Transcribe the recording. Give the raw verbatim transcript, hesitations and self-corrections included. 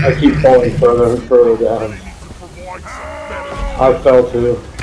I keep falling further and further down. I fell too.